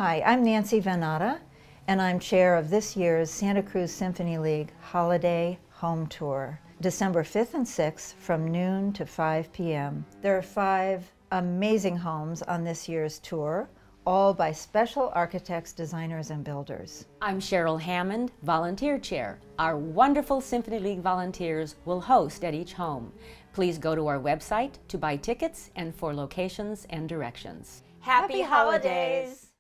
Hi, I'm Nancy Venata, and I'm chair of this year's Santa Cruz Symphony League Holiday Home Tour, December 5th and 6th from noon to 5 p.m. There are 5 amazing homes on this year's tour, all by special architects, designers, and builders. I'm Cheryl Hammond, volunteer chair. Our wonderful Symphony League volunteers will host at each home. Please go to our website to buy tickets and for locations and directions. Happy holidays!